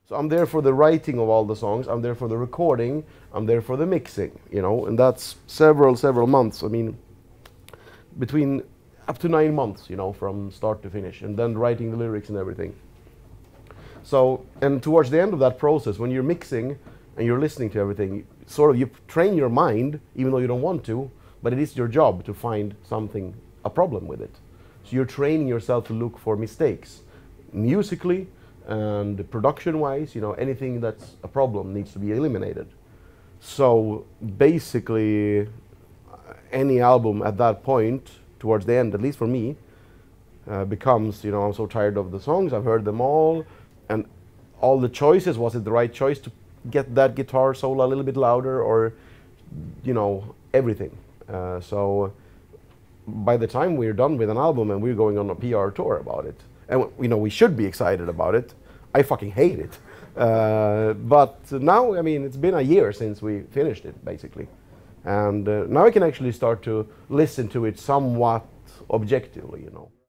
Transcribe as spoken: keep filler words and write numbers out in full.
So I'm there for the writing of all the songs, I'm there for the recording, I'm there for the mixing, you know, and that's several, several months. I mean, between up to nine months, you know, from start to finish, and then writing the lyrics and everything. So, and towards the end of that process, when you're mixing and you're listening to everything, sort of you train your mind, even though you don't want to, but it is your job to find something, a problem with it. So you're training yourself to look for mistakes, musically and production-wise. You know, anything that's a problem needs to be eliminated. So basically, any album at that point, towards the end, at least for me, uh, becomes, you know, I'm so tired of the songs, I've heard them all, and all the choices, was it the right choice to get that guitar solo a little bit louder, or, you know, everything. Uh, so by the time we're done with an album and we're going on a P R tour about it, and you know, we should be excited about it, I fucking hate it. Uh, but now, I mean, it's been a year since we finished it, basically. And uh, now I can actually start to listen to it somewhat objectively, you know.